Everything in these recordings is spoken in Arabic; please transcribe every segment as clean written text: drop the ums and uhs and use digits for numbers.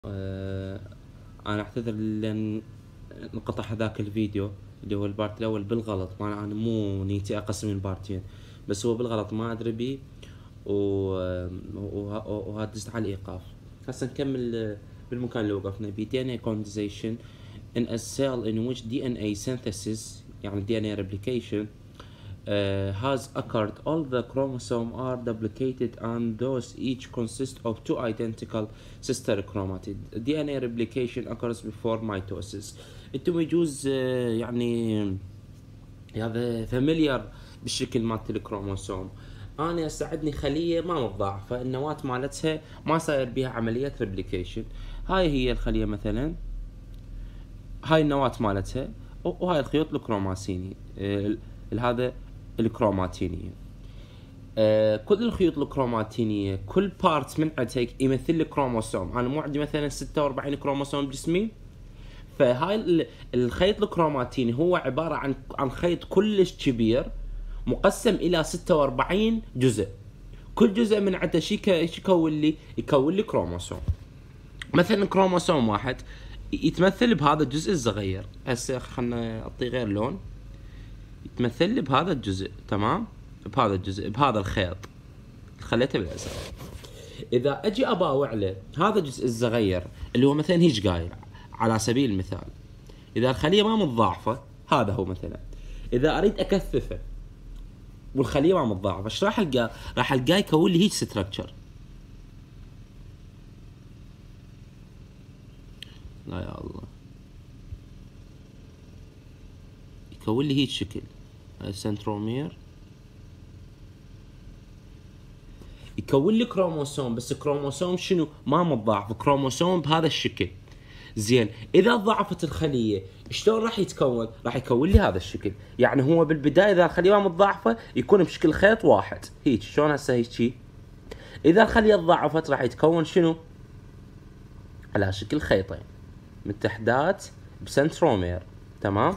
آه، انا اعتذر لان انقطع هذاك الفيديو اللي هو البارت الاول بالغلط. ما انا مو نيتي اقسم البارتين، بس هو بالغلط ما ادري بيه وهذا دزت على الايقاف. هسه نكمل بالمكان اللي وقفنا بيه. DNA condensation in a cell in which DNA synthesis يعني DNA replication has occurred. All the chromosomes are duplicated and those each consist of two identical sister chromatids. DNA replication occurs before mitosis. انتم يجوز يعني هذا فاميليار بالشكل مالت الكروموسوم. انا ساعدني خليه ما متضاعفه، النواه مالتها ما صاير بها عمليه ريبليكيشن. هاي هي الخليه مثلا، هاي النواه مالتها، وهاي الخيوط الكروماسيني هذا الكروماتينيه. كل الخيوط الكروماتينيه كل بارت من عندها يمثل لي كروموسوم. انا مو عندي مثلا 46 كروموسوم بجسمي، فهاي الخيط الكروماتيني هو عباره عن خيط كلش كبير مقسم الى 46 جزء. كل جزء من عنده شي يكون لي كروموسوم. مثلا كروموسوم واحد يتمثل بهذا الجزء الصغير. هسه خلنا اعطيه غير لون. يتمثل بهذا الجزء، تمام، بهذا الجزء، بهذا الخيط خليته بالازرق. اذا اجي اباوع له هذا الجزء الصغير اللي هو مثلا هيج قايل على سبيل المثال، اذا الخليه ما متضاعفه، هذا هو مثلا، اذا اريد اكثفه والخليه ما متضاعفه، ايش راح القى؟ راح القاه يكون لي هيج ستراكشر. لا يا الله، يكون لي هيج شكل سنترومير، يكون لي كروموسوم. بس كروموسوم شنو؟ ما متضاعف، كروموسوم بهذا الشكل. زين، اذا ضعفت الخليه شلون راح يتكون؟ راح يكون لي هذا الشكل. يعني هو بالبدايه اذا الخليه ما متضاعفه يكون بشكل خيط واحد هيك. شلون هسه هيك؟ اذا الخليه تضاعفت راح يتكون شنو؟ على شكل خيطين متحدات بسنترومير، تمام.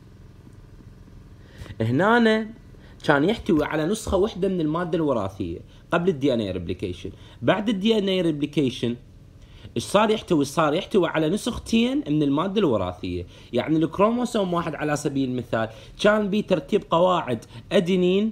هنا كان يحتوي على نسخه واحده من الماده الوراثيه قبل الدي ان اي ريبليكيشن. بعد الدي ان اي ريبليكيشن ايش صار يحتوي؟ صار يحتوي على نسختين من الماده الوراثيه. يعني الكروموسوم واحد على سبيل المثال كان بيه ترتيب قواعد ادينين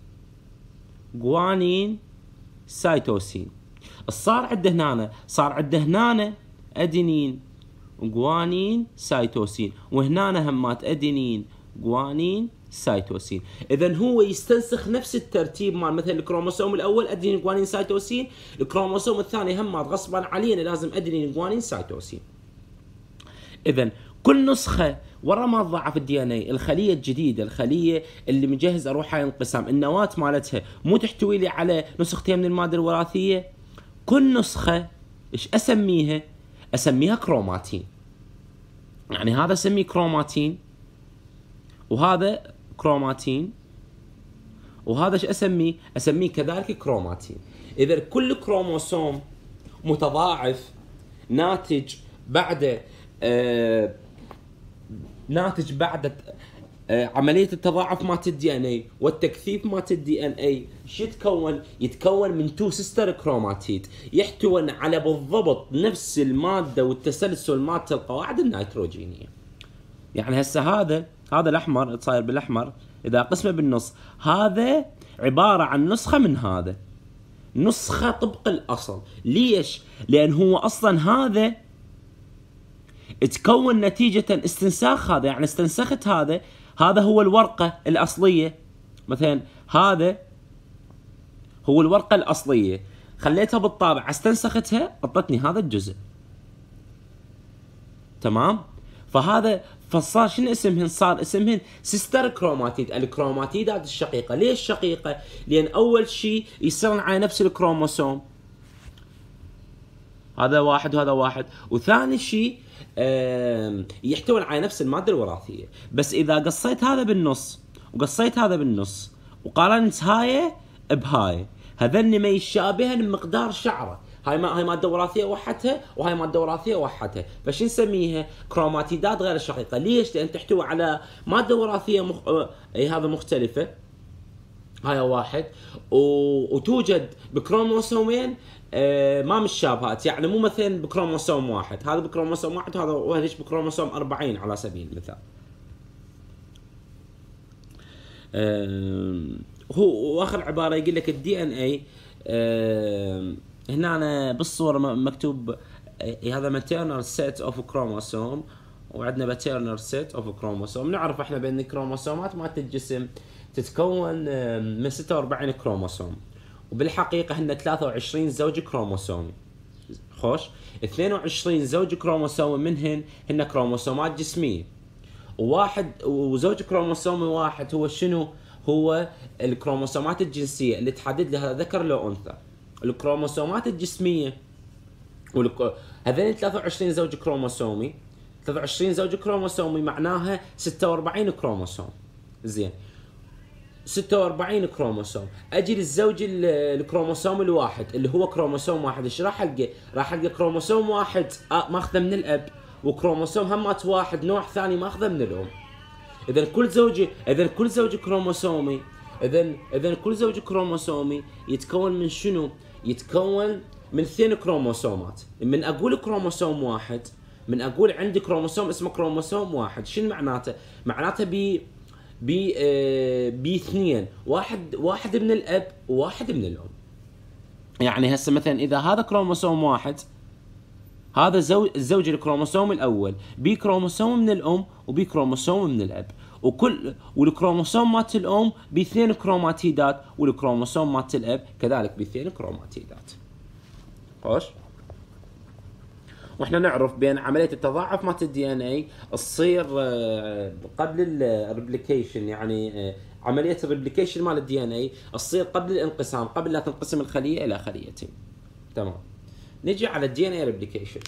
جوانين سايتوسين. صار عنده هنا، صار عنده هنا ادينين جوانين سايتوسين، وهنا همات ادينين جوانين سايتوسين. اذا هو يستنسخ نفس الترتيب مال مثلا الكروموسوم الاول ادينين جوانين سايتوسين، الكروموسوم الثاني همات غصبا علينا لازم ادينين جوانين سايتوسين. اذا كل نسخه ورا ما تضاعف الدي ان اي، الخليه الجديده، الخليه اللي مجهز اروح هاي انقسام، النواه مالتها مو تحتوي لي على نسختين من الماده الوراثيه. كل نسخه ايش اسميها؟ اسميها كروماتين. يعني هذا اسميه كروماتين، وهذا كروماتين، وهذا ايش اسميه؟ اسميه كذلك كروماتين. اذا كل كروموسوم متضاعف ناتج بعد عمليه التضاعف مالت الدي ان اي والتكثيف مالت الدي ان اي، شو يتكون؟ يتكون من تو سيستر كروماتيد يحتوون على بالضبط نفس الماده والتسلسل مالت القواعد النيتروجينيه. يعني هسه هذا الاحمر صاير بالاحمر، اذا قسمه بالنص هذا عباره عن نسخه من هذا، نسخه طبق الاصل. ليش؟ لان هو اصلا هذا تكون نتيجه استنساخ هذا. يعني استنسخت هذا هو الورقه الاصليه. مثلا هذا هو الورقه الاصليه، خليتها بالطابع استنسختها اعطتني هذا الجزء، تمام. فصار شنو اسمهن؟ صار اسمهن سيستر كروماتيد، الكروماتيدات الشقيقه. ليش شقيقه؟ لان اول شيء يصيرن على نفس الكروموسوم، هذا واحد وهذا واحد، وثاني شيء يحتوون على نفس الماده الوراثيه. بس اذا قصيت هذا بالنص وقصيت هذا بالنص وقارنت هاي بهاي، هذن ما يشابهن بمقدار شعره. هاي ماده وراثيه وحدها، وهاي ماده وراثيه وحدها، فش نسميها؟ كروماتيدات غير الشقيقه. ليش؟ لان تحتوي على ماده وراثيه هذا مختلفه، هاي واحد. وتوجد بكروموسومين ما متشابهات، يعني مو مثلا بكروموسوم واحد، هذا بكروموسوم واحد وهذا بكروموسوم 40 على سبيل المثال. هو واخر عباره يقول لك الدي ان اي هنا أنا بالصوره مكتوب هذا ماتيرنال سيت اوف كروموسوم، وعندنا باترنال سيت اوف كروموسوم. نعرف احنا بان الكروموسومات مالت الجسم تتكون من 46 كروموسوم، وبالحقيقه هن 23 زوج كروموسومي. خوش، 22 زوج كروموسومي منهن هن كروموسومات جسميه، وزوج كروموسومي واحد هو شنو؟ هو الكروموسومات الجنسيه اللي تحدد لها ذكر لو انثى. الكروموسومات الجسميه هذين 23 زوج كروموسومي، 23 زوج كروموسومي معناها 46 كروموسوم. زين، 46 كروموسوم. اجي للزوج الكروموسوم الواحد اللي هو كروموسوم واحد، ايش راح القى؟ راح القى كروموسوم واحد ماخذه من الاب، وكروموسوم همات واحد نوع ثاني ماخذه من الام. اذا كل زوج كروموسومي اذا كل زوج كروموسومي يتكون من شنو؟ يتكون من 2 كروموسومات. من اقول كروموسوم واحد، من اقول عندي كروموسوم اسمه كروموسوم واحد، شنو معناته؟ معناته باثنين، واحد من الاب وواحد من الام. يعني هسه مثلا اذا هذا كروموسوم واحد، هذا الزوج الكروموسوم الاول بكروموسوم من الام وبكروموسوم من الاب، والكروموسوم مالت الام باثنين كروماتيدات، والكروموسوم مالت الاب كذلك باثنين كروماتيدات. خوش، واحنا نعرف بان عمليه التضاعف مالت الدي ان اي تصير قبل الريبليكيشن، يعني عمليه الريبليكيشن مال الدي ان اي تصير قبل الانقسام، قبل لا تنقسم الخليه الى خليتين. تمام، نجي على الدي ان اي ريبليكيشن.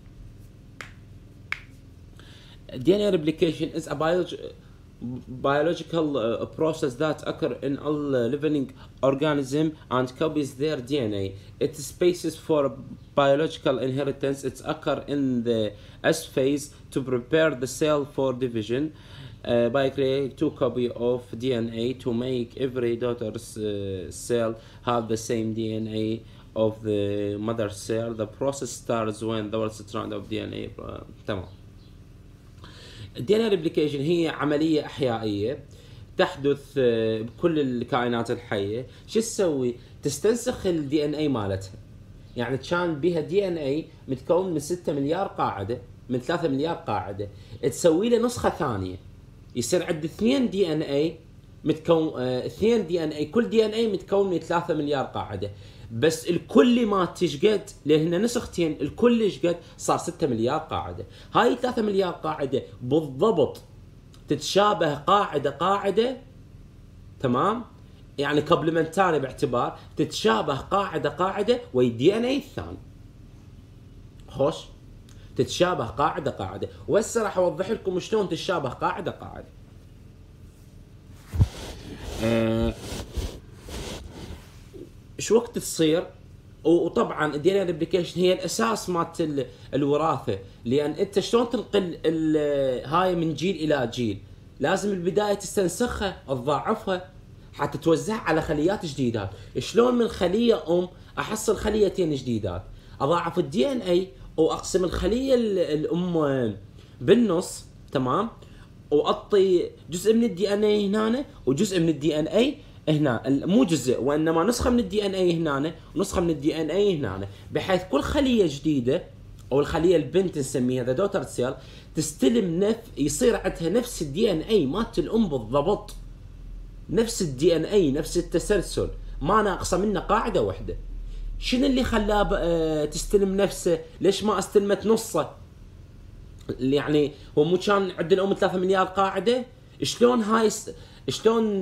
DNA replication is a biological process that occur in all living organism and copies their DNA. Its basis for biological inheritance. It occurs in the S phase to prepare the cell for division by creating 2 copies of DNA to make every daughter's cell have the same DNA of the mother cell. The process starts when the first strand of DNA تمام. الدي ان اي ريبليكيشن هي عمليه احيائيه تحدث بكل الكائنات الحيه. شو تسوي؟ تستنسخ الدي ان اي مالتها. يعني كان بها دي ان اي متكون من 6 مليار قاعده، من 3 مليار قاعده، تسوي له نسخه ثانيه، يصير عند 2 دي ان اي متكون 2 دي ان اي، كل دي ان اي متكون من 3 مليار قاعده، بس الكل ما تشقد لان نسختين، الكل يشقد صار 6 مليار قاعده. هاي 3 مليار قاعده بالضبط تتشابه قاعده تمام، يعني كومبلمنتاري باعتبار تتشابه قاعده ويا الدي ان اي الثاني. خوش، تتشابه قاعده، وهسه راح اوضح لكم شلون تتشابه قاعده. شو وقت تصير؟ وطبعا الدي ان اي ريبليكيشن هي الاساس مالت الوراثه، لان انت شلون تنقل هاي من جيل الى جيل؟ لازم البدايه تستنسخها، تضاعفها حتى توزعها على خليات جديدات. شلون من خليه احصل خليتين جديدات؟ اضاعف الدي ان اي واقسم الخليه الام بالنص، تمام، واعطي جزء من الدي ان اي هنا وجزء من الدي ان اي هنا، مو جزء وانما نسخه من الدي ان اي هنا ونسخه من الدي ان اي هنا، بحيث كل خليه جديده او الخليه البنت نسميها ذا دوتر سيل تستلم يصير عندها نفس الدي ان اي مالت الام بالضبط، نفس الدي ان اي، نفس التسلسل، ما ناقصه منه قاعده واحده. شنو اللي خلاه تستلم نفسه؟ ليش ما استلمت نصه؟ يعني هو مو كان عند الام 3 مليار قاعده؟ شلون شلون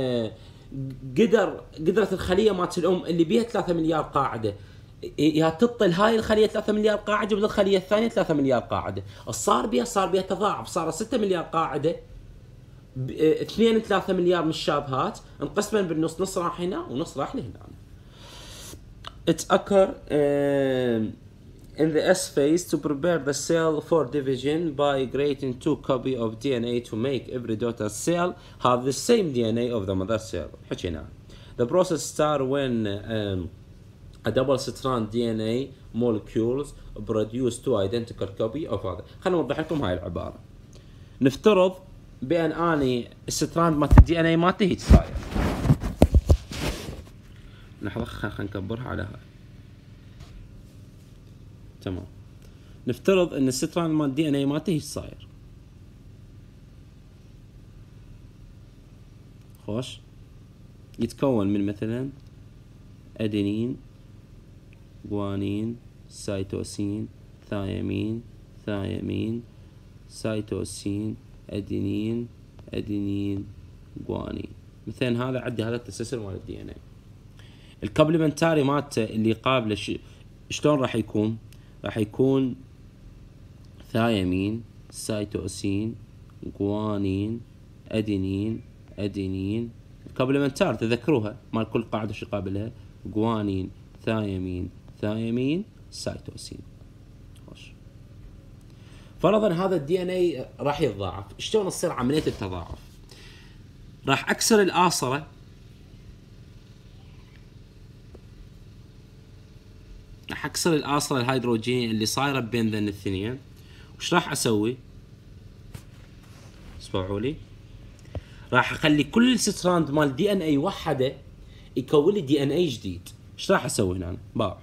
قدرت الخليه مالت الام اللي بيها 3 مليار قاعده يا تطل هاي الخليه 3 مليار قاعده والخليه الثانيه 3 مليار قاعده، صار بيها تضاعف، صار 6 مليار قاعده، 2 3 مليار متشابهات انقسمن بالنص، نص راح هنا ونص راح لهنا. اتأكر in the S phase to prepare the cell for division by creating 2 copies of DNA to make every daughter cell have the same DNA of the mother cell. حكينا. The process starts when a double strand DNA molecules produce 2 identical copies of هذا. خلينا نوضح لكم هاي العبارة. نفترض بأن اني الستراند مالت الدي ان اي مالتي هيك صاير. لحظة خلينا نكبرها على هاي. تمام. نفترض ان الستراند مال الدي ان اي مالتي هيك صاير. خوش. يتكون من مثلا ادينين، جوانين، سيتوسين، ثايمين، سيتوسين، ادينين، جوانين. مثلا هذا عندي هذا التسلسل مال الدي ان اي. الكومبلمنتاري مالته اللي قابله شلون راح يكون؟ راح يكون ثايمين، سيتوسين، جوانين، ادينين. الكومبلمنتار تذكروها مال كل قاعده شو قابلها؟ جوانين، ثايمين، سيتوسين. فرضا هذا الدي ان اي راح يتضاعف، شلون تصير عمليه التضاعف؟ راح اكسر الآصرة، الهيدروجينية اللي صايره بين ذن الاثنين. وش راح اسوي؟ اسمعوا لي. راح اخلي كل ستراند مال دي ان اي وحده يكون لي دي ان اي جديد. ايش راح اسوي هنا؟ باع.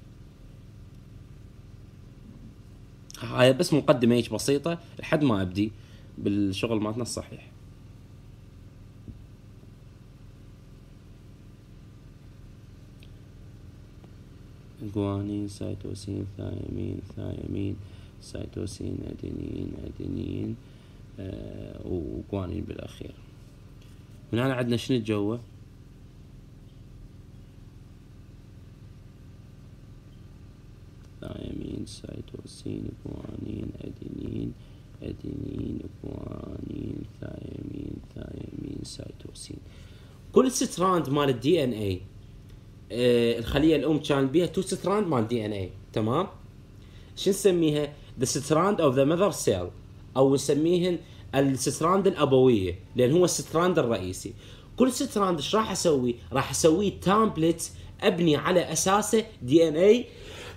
هاي بس مقدمه هيك بسيطه لحد ما ابدي بالشغل مالتنا الصحيح. جوانين، سيتوسين، ثايمين، سيتوسين، ادينين، وجوانين بالاخير. من هنا عندنا شنو جوا؟ ثايمين، سيتوسين، جوانين، ادينين، جوانين، ثايمين، سيتوسين. كل ستراند مال الدي ان اي الخليه الام كان بيها 2 ستراند مال دي ان اي. تمام؟ شو نسميها؟ ذا ستراند اوف ذا ماذر سيل، او نسميهن الستراند الابويه لان هو الستراند الرئيسي. كل ستراند ايش راح اسوي؟ راح اسويه تامبلت ابني على اساسه دي ان اي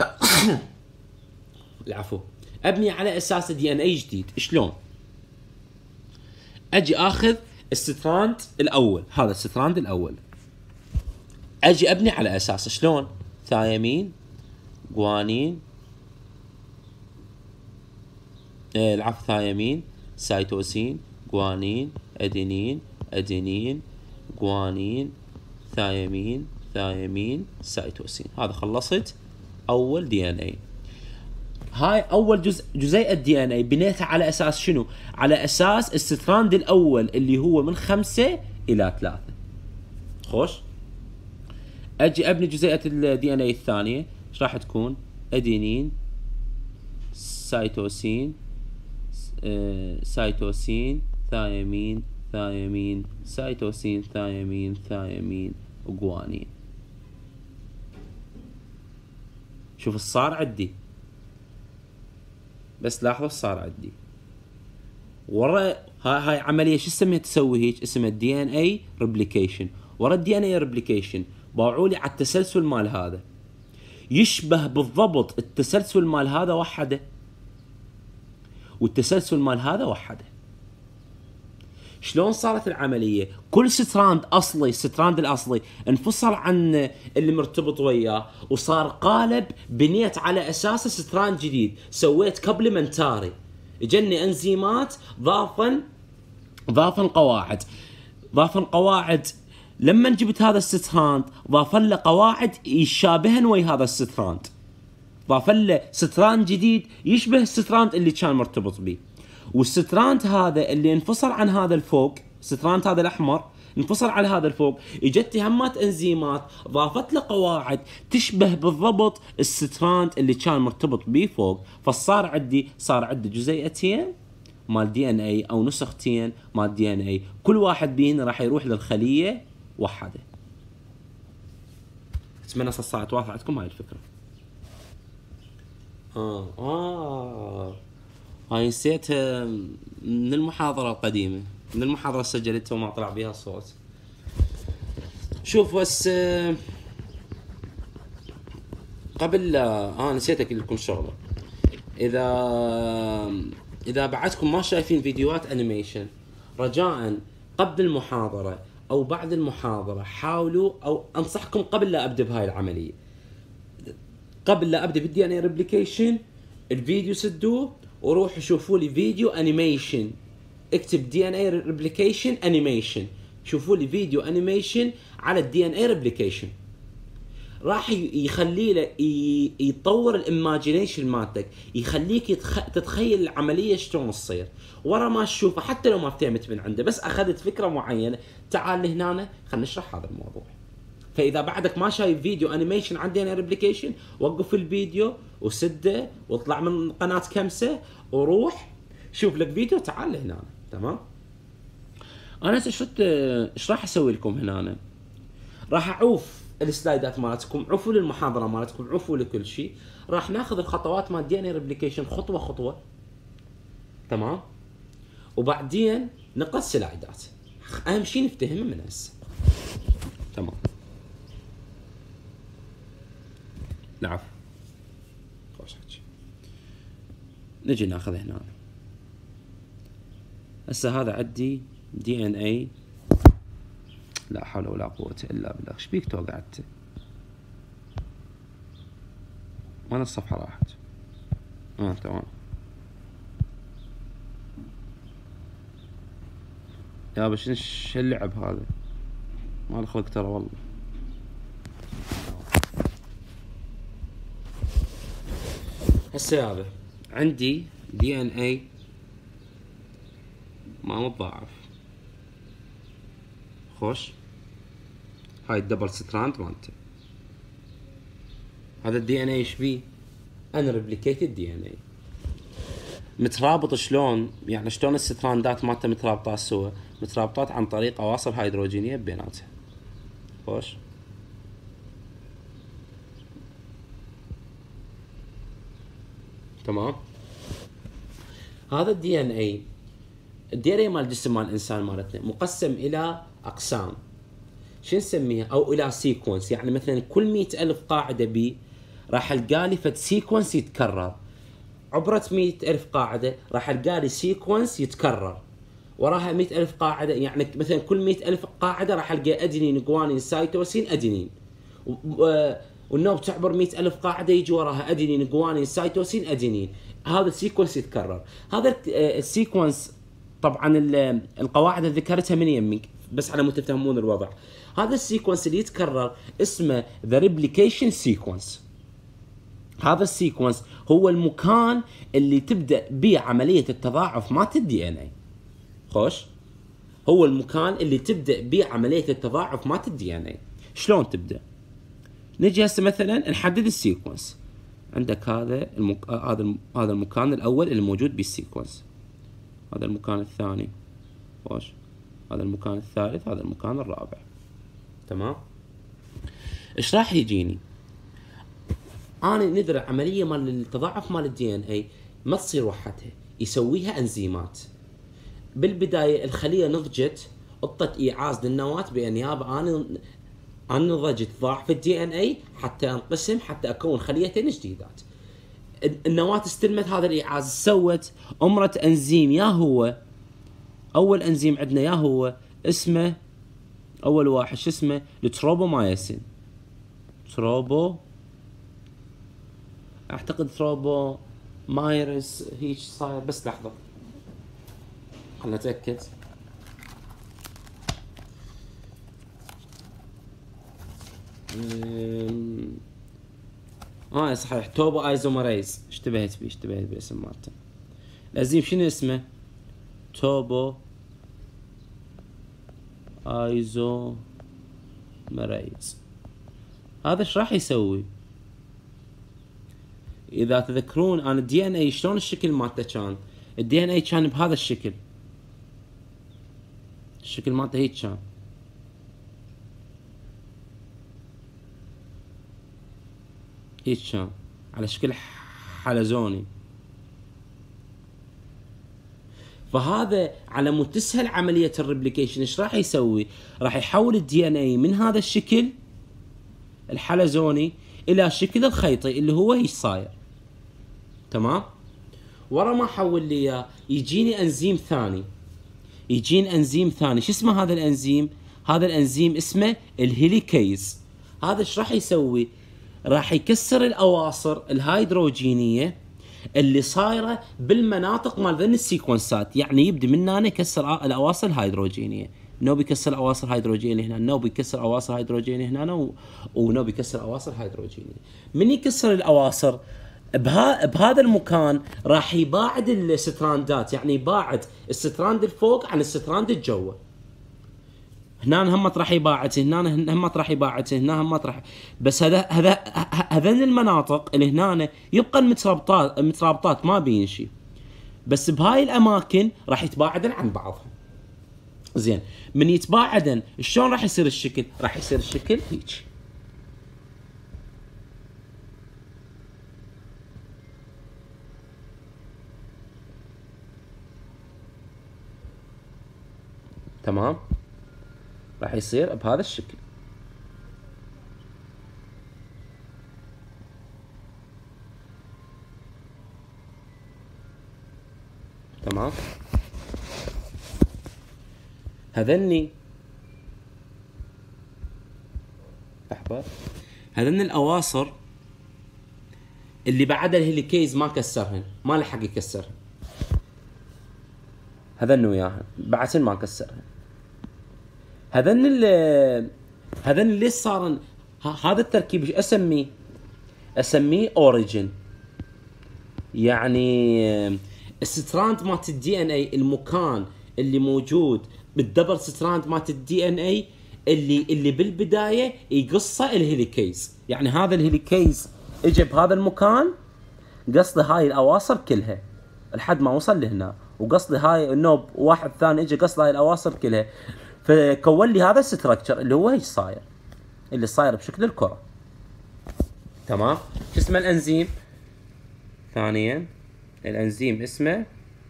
العفو، ابني على اساسه دي ان اي جديد. شلون؟ اجي اخذ الستراند الاول، هذا الستراند الاول، اجي ابني على اساسه. شلون؟ ثايمين، جوانين، العفو، ثايمين، سيتوسين، جوانين، ادينين، جوانين، ثايمين، سيتوسين. هذا خلصت اول دي ان اي. هاي اول جزيئة دي ان اي بنيتها على اساس شنو؟ على اساس الستراند الاول اللي هو من 5 إلى 3. خوش. اجي ابني جزيئة الدي ان اي الثانية. ايش راح تكون؟ ادينين، سيتوسين، ثايمين، سيتوسين، ثايمين، وجوانين. شوف ايش صار عندي. بس لاحظوا ايش صار عندي. ورا هاي عملية شو اسمها تسوي هيك؟ اسمها دي ان اي ريبليكيشن. ورا الدي ان اي ريبليكيشن باعوا لي على التسلسل مال هذا. يشبه بالضبط التسلسل مال هذا وحده والتسلسل مال هذا وحده. شلون صارت العملية؟ كل ستراند اصلي، الستراند الاصلي انفصل عن اللي مرتبط وياه وصار قالب بنيت على اساسه ستراند جديد. سويت كومبلمنتاري، اجني انزيمات ضافن قواعد. لما جبت هذا الستراند ضافن له قواعد يشابهن ويا هذا الستراند، ضافن له ستراند جديد يشبه الستراند اللي كان مرتبط به. والستراند هذا اللي انفصل عن هذا الفوق، الستراند هذا الاحمر انفصل على هذا الفوق، اجت همات انزيمات ضافت له قواعد تشبه بالضبط الستراند اللي كان مرتبط به فوق. فصار عندي جزيئتين مال دي ان اي او نسختين مال دي ان اي، كل واحد بيهن راح يروح للخليه وحده. اتمنى صارت واضحه عندكم هاي الفكره. هاي نسيتها من المحاضرة القديمة، من المحاضرة سجلتها وما طلع بيها الصوت. شوف بس قبل لا نسيت اقول لكم شغله. اذا بعدكم ما شايفين فيديوهات انيميشن، رجاء قبل المحاضره او بعد المحاضره حاولوا، او انصحكم قبل لا ابدا بهاي العمليه، قبل لا ابدا بالدي ان اي ريبليكيشن، الفيديو سدوه وروحوا شوفوا لي فيديو انيميشن. اكتب دي ان اي ريبليكيشن انيميشن، شوفوا لي فيديو انيميشن على الدي ان اي ريبليكيشن. راح يخلي له يطور الايماجينيشن مالتك، يخليك تتخيل العمليه شلون تصير ورا ما تشوفه، حتى لو ما فهمت من عنده، بس اخذت فكره معينه. تعال لهنا خلينا نشرح هذا الموضوع. فاذا بعدك ما شايف فيديو انيميشن عندي انا ريبليكيشن، وقف الفيديو وسده واطلع من قناه كمسه وروح شوف لك فيديو، تعال لهنا. تمام. انا ايش راح اسوي لكم هنا؟ راح اعوف السلايدات مالتكم، عوفوا للمحاضره مالتكم، عوفوا لكل شيء. راح ناخذ الخطوات مال دي ان اي ريبليكيشن خطوه خطوه. تمام. وبعدين نقص سلايدات. اهم شيء نفتهمه من هسه. تمام. العفو. خوش حكي. نجي ناخذ هنا. هسه هذا عندي دي ان اي. لا حول ولا قوة الا بالله. ايش بيك توقعت؟ وين الصفحة راحت؟ تمام. يا بس ايش اللعب هذا؟ ما له خلق ترى والله. هسه يابا عندي دي ان اي ما متضاعف. خوش. هاي الدبل ستراند مالته. هذا الدي ان اي ايش بيه؟ ان ريبليكيتد دي ان اي. مترابط شلون؟ يعني شلون الستراندات مالته مترابطات سوا؟ مترابطات عن طريق اواصر هيدروجينيه بيناتها. خوش. تمام. هذا الدي ان اي، الدي ان اي مال الجسم مال الانسان مالتنا مقسم الى اقسام. شو نسميها؟ او الى سيكونس. يعني مثلا كل 100,000 قاعده بي راح القالي فد سيكونس يتكرر. عبرت 100,000 قاعده راح القالي سيكونس يتكرر وراها 100,000 قاعده. يعني مثلا كل 100,000 قاعده راح القى ادينين جوانين سايتوسين ادينين، والنوب تعبر 100,000 قاعده يجي وراها ادينين جوانين سايتوسين ادينين. هذا السيكونس يتكرر. هذا السيكونس طبعا القواعد اللي ذكرتها من يمك بس على مود تفهمون الوضع. هذا السيكونس اللي يتكرر اسمه ذا ريبليكيشن سيكونس. هذا السيكونس هو المكان اللي تبدا به عمليه التضاعف مالت الدي ان اي. خوش. هو المكان اللي تبدا به عمليه التضاعف مالت الدي ان اي. شلون تبدا؟ نجي هسه مثلا نحدد السيكونس. عندك هذا هذا المكان الاول اللي موجود بالسيكونس، هذا المكان الثاني، خوش، هذا المكان الثالث، هذا المكان الرابع. تمام. ايش راح يجيني؟ انا ندري عمليه مال التضاعف مال الدي ان اي ما تصير وحدها، يسويها انزيمات. بالبدايه الخليه نضجت، اعطت ايعاز للنواه بان يابا انا نضجت ضاعف الدي ان اي حتى انقسم، حتى اكون خليتين جديدات. النواه استلمت هذا الايعاز، سوت امرت انزيم. يا هو اول انزيم عندنا يا هو اسمه اول واحد شو اسمه؟ التروبومايسين. اعتقد ثروبو مايرس هيك صاير. بس لحظه خلنا نتاكد. صحيح توبو ايزومريز. اشتبهت باسم مالته. الانزيم شنو اسمه؟ توبو ايزومريز. هذا ايش راح يسوي؟ اذا تذكرون انا الدي ان اي شلون الشكل مالته كان؟ الدي ان اي كان بهذا الشكل. الشكل مالته هيك كان. هيك كان على شكل حلزوني. فهذا على مود تسهل عمليه الريبليكيشن ايش راح يسوي؟ راح يحول الدي ان اي من هذا الشكل الحلزوني الى شكل الخيطي اللي هو ايش صاير. تمام؟ ورا ما حول لي اياه يجيني انزيم ثاني. شو اسمه هذا الانزيم؟ هذا الانزيم اسمه الهيليكيز. هذا ايش راح يسوي؟ راح يكسر الاواصر الهيدروجينيه اللي صايره بالمناطق مال ذن السيكونسات. يعني يبدي من هنا يكسر الاواصر الهيدروجينيه، نو بيكسر اواصر هيدروجينيه هنا، نو بيكسر اواصر هيدروجينيه هنا، ونو بيكسر اواصر هيدروجينيه. من يكسر الاواصر بهذا المكان راح يباعد الستراندات، يعني يباعد الستراند الفوق عن الستراند الجوا. هنا هم راح يباعد، هنا هم راح يباعد، هنا هم راح. بس هذين المناطق اللي هنا يبقى المترابطات ما بينشي، بس بهاي الاماكن راح يتباعدن عن بعضهم. زين، من يتباعدن شلون راح يصير الشكل؟ راح يصير الشكل هيك. تمام؟ راح يصير بهذا الشكل. تمام؟ هذني لحظة، هذن الاواصر اللي بعد الهيليكيز ما كسرهن، ما لحق يكسرهن. هذن وياهن بعدين ما كسرهن. هذن اللي صار هذا التركيب ايش اسميه؟ اسميه اوريجين. يعني الستراند مالت الدي ان اي، المكان اللي موجود بالدبل ستراند مالت الدي ان اي اللي بالبدايه يقصه الهيليكيز. يعني هذا الهيليكيز اجى بهذا المكان، قصد هاي الاواصر كلها لحد ما وصل لهنا، وقصد هاي النوب واحد ثاني اجى قصد هاي الاواصر كلها، فكون لي هذا الستركتشر اللي هو ايش صاير، اللي صاير بشكل الكره. تمام؟ شو اسمه الانزيم؟ ثانيا الانزيم اسمه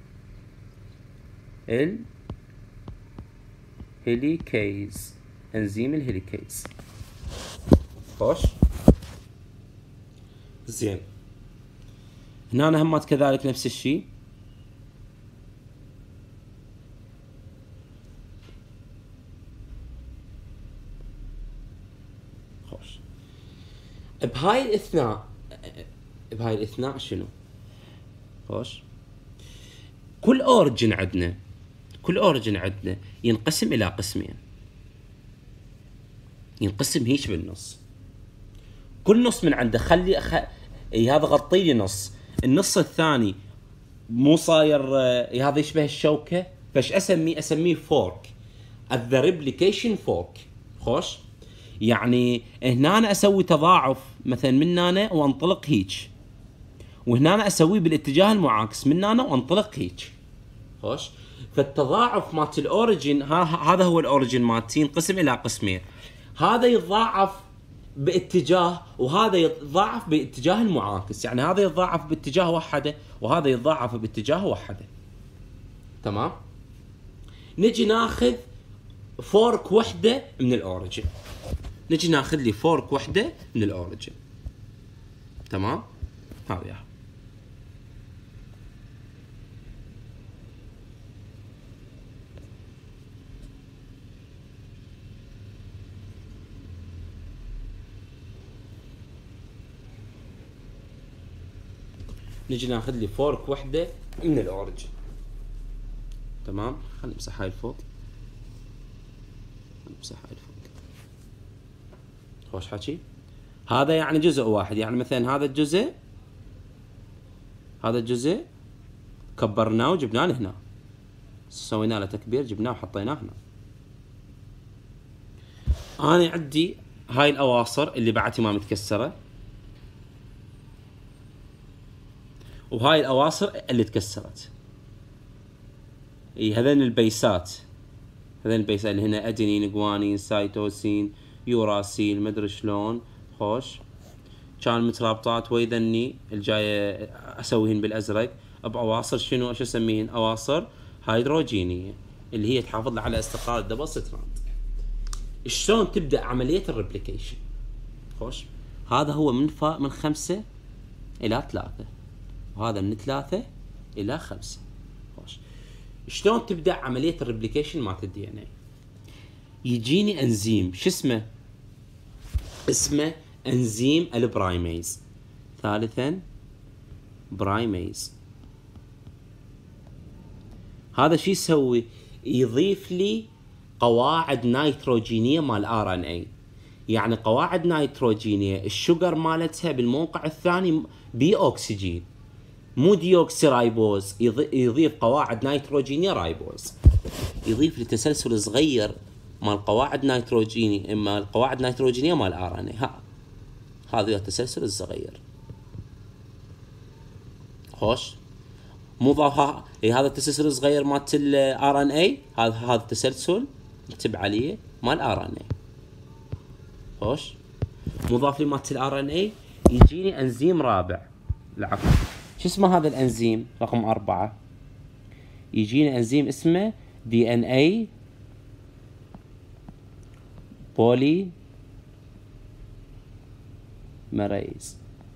الهيليكيز، انزيم الهيليكيز. خوش. زين، هنا همات كذلك نفس الشيء. خوش. بهاي الاثناء شنو؟ خوش. كل اوريجن عندنا ينقسم الى قسمين، ينقسم هيك بالنص. كل نص من عنده هذا غطي لي نص، النص الثاني مو صاير هذا يشبه الشوكه، فايش اسميه فورك، ذا ريبليكيشن فورك. خوش. يعني هنا أنا اسوي تضاعف مثلا من هنا وانطلق هيك، وهنا أنا اسويه بالاتجاه المعاكس من هنا وانطلق هيك. خوش. فالتضاعف مالت الاوريجين، هذا هو الاوريجين مالتي، ينقسم الى قسمين، هذا يتضاعف باتجاه وهذا يتضاعف باتجاه المعاكس. يعني هذا يتضاعف باتجاه واحده وهذا يتضاعف باتجاه واحده. تمام؟ نجي ناخذ فورك وحده من الاوريجين، نجي ناخذ لي فورك وحده من الاوريجين. تمام؟ هذا نجي ناخذ لي فورك وحده من الاوريجين. تمام؟ خلينا نمسح هاي الفوق، نمسح هاي الفوق. خوش حكي. هذا يعني جزء واحد، يعني مثلا هذا الجزء كبرناه وجبناه لهنا، سوينا له تكبير، جبناه وحطيناه هنا. انا عندي هاي الاواصر اللي بعدتي ما متكسره، وهاي الاواصر اللي تكسرت. هذين البيسات اللي هنا ادينين، جوانين، سايتوسين، يوراسيل، مدري شلون. خوش. كان مترابطات ويذني الجايه اسويهن بالازرق باواصر شنو شو اسميهن اواصر هيدروجينيه اللي هي تحافظ على استقرار الدبل ستراند. شلون تبدا عمليه الريبليكيشن؟ خوش، هذا هو من 5 الى 3 وهذا من 3 الى 5. خوش، شلون تبدا عمليه الريبليكيشن مالت الدي ان اي؟ يجيني انزيم شو اسمه؟ اسمه انزيم البرايميز. ثالثا برايميز. هذا شو يسوي؟ يضيف لي قواعد نيتروجينيه مال ار ان اي. يعني قواعد نيتروجينيه الشجر مالتها بالموقع الثاني بي اكسجين مو ديوكسي رايبوز، يضيف قواعد نيتروجينيه رايبوز، يضيف لي تسلسل صغير مال قواعد نيتروجيني مال قواعد نيتروجينيه مال ار ان اي. هذا التسلسل الصغير. خوش، مضاف هذا التسلسل الصغير مالت الار ان اي، هذا التسلسل نكتب عليه مال ار ان اي. خوش، مضاف لي مالت الار ان اي يجيني انزيم رابع. العفو، شو اسمه هذا الانزيم رقم 4؟ يجيني انزيم اسمه دي ان اي بولي ميريز.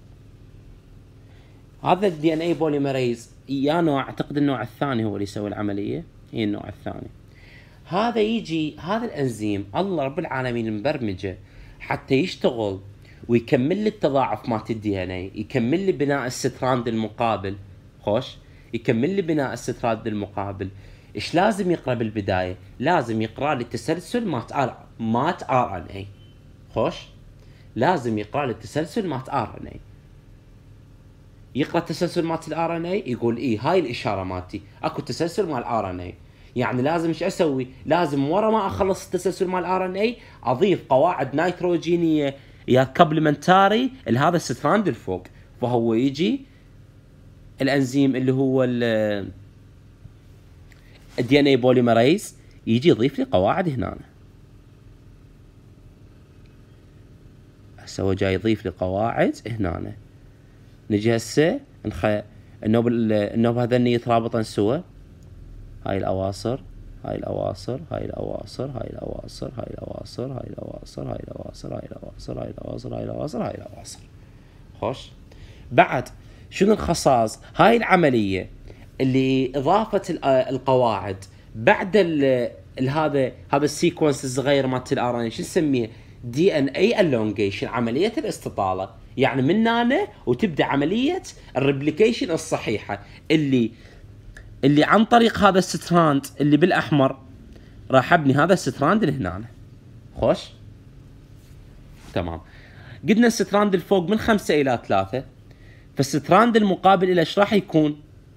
هذا الدي ان اي بولي ميريز يا نوع، اعتقد النوع الثاني هو اللي يسوي العمليه، هي النوع الثاني. هذا يجي هذا الانزيم الله رب العالمين مبرمجه حتى يشتغل ويكمل لي التضاعف مالت الدي ان اي، يكمل لي بناء الستراند المقابل. خوش، يكمل لي بناء الستراند المقابل. ايش لازم يقرا بالبدايه؟ لازم يقرا لي التسلسل مات ار ان اي. خوش، لازم يقرا لي التسلسل مالت ار ان اي. يقرا التسلسل مالت الار ان اي يقول هاي الاشاره مالتي اكو تسلسل مال ار ان اي. يعني لازم ايش اسوي؟ لازم ورا ما اخلص التسلسل مال ار ان اي اضيف قواعد نيتروجينيه يا كومبلمنتاري لهذا الستراند الفوق. فهو يجي الانزيم اللي هو الدي ان اي بوليمريز يجي يضيف لي قواعد هنا. هسه هو جاي يضيف لي قواعد هنا. نجي هسه النوب هذني يترابطن سوا. هاي الاواصر هاي الاواصر هاي الاواصر هاي الاواصر هاي الاواصر هاي الاواصر هاي الاواصر هاي الاواصر هاي الاواصر هاي الاواصر هاي الاواصر. خوش، بعد شنو الخصائص هاي العمليه اللي اضافه القواعد بعد هذا السيكونس الصغير مالت الار ان اي؟ شو نسميه؟ دي ان اي الونجيشن، عمليه الاستطاله. يعني من هنا وتبدا عمليه الريبليكيشن الصحيحه اللي عن طريق هذا الستراند اللي بالاحمر راح ابني هذا الستراند اللي هنا. خوش، تمام. قلنا الستراند الفوق من 5 الى 3، فالستراند المقابل الى ايش راح يكون؟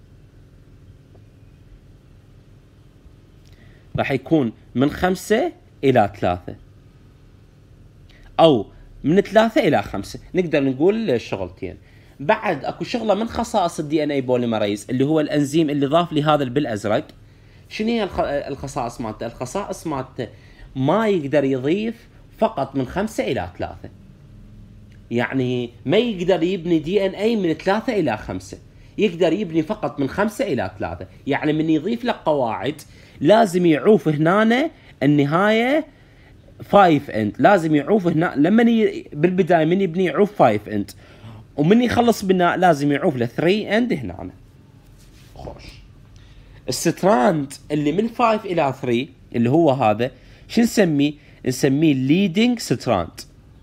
راح يكون من 5 الى 3 او من 3 الى 5. نقدر نقول الشغلتين. بعد اكو شغله من خصائص الدي ان اي بوليمريز اللي هو الانزيم اللي ضاف لي هذا بالازرق. شنو هي الخصائص مالته؟ الخصائص مالته ما يقدر يضيف فقط من 5 الى 3. يعني ما يقدر يبني دي ان اي من 3 الى 5، يقدر يبني فقط من 5 الى 3. يعني من يضيف لك قواعد لازم يعوف هنا النهايه 5 اند، لازم يعوف هنا لما بالبدايه من يبني يعوف 5 اند، ومن يخلص بناء لازم يعوف ل 3 اند هنا. خوش، الستراند اللي من 5 الى 3 اللي هو هذا شو نسميه؟ نسميه ليدنج ستراند.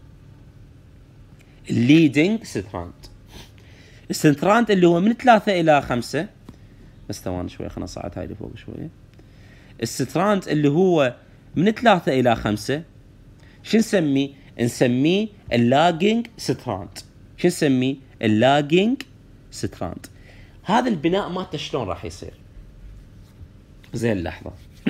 الليدنج ستراند. الستراند اللي هو من 3 الى 5، بس ثواني شوي خلنا نصعد هاي اللي فوق شويه. الستراند اللي هو من 3 الى 5 شو نسميه؟ نسميه اللاجينج ستراند. شو نسميه؟ اللاجينج ستراند. هذا البناء مالته شلون راح يصير؟ زين لحظه.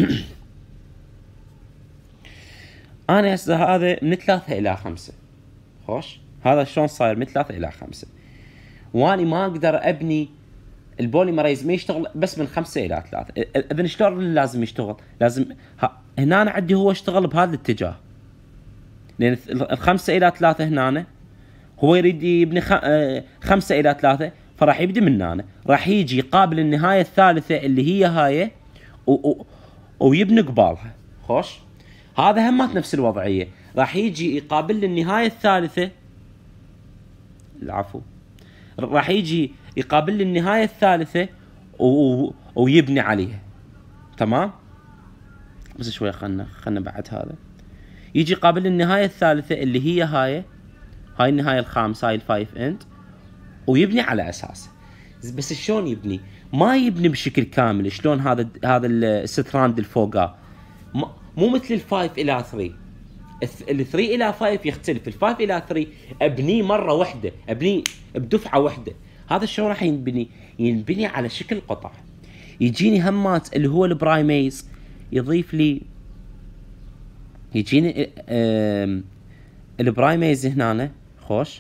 انا هسه هذا من 3 الى 5. خوش، هذا شلون صاير من 3 الى 5؟ واني ما اقدر ابني البوليمريز ما يشتغل بس من 5 الى 3. اذا شلون لازم يشتغل؟ لازم هنا أنا عندي هو اشتغل بهذا الاتجاه، لان 5 الى 3 هنا هو يريد يبني 5 إلى 3، فراح يبدي من هنا، راح يجي يقابل النهاية الثالثة اللي هي هاي ويبني قبالها. خوش، هذا همات نفس الوضعية، راح يجي يقابل النهاية الثالثة، العفو، راح يجي يقابل النهاية الثالثة ويبني عليها. تمام، بس شوية خلنا بعد هذا. يجي يقابل النهاية الثالثة اللي هي هاي النهاية الخامسة، هاي ال5 اند، ويبني على اساسه. بس شلون يبني؟ ما يبني بشكل كامل. شلون هذا الستراند الفوقا مو مثل ال5 الى 3، ال3 الى 5 يختلف. ال5 الى 3 ابنيه مره واحده، ابنيه بدفعه واحده. هذا شلون راح ينبني على شكل قطع. يجيني همات اللي هو البرايميز، يضيف لي، يجيني البرايميز هنا. خوش،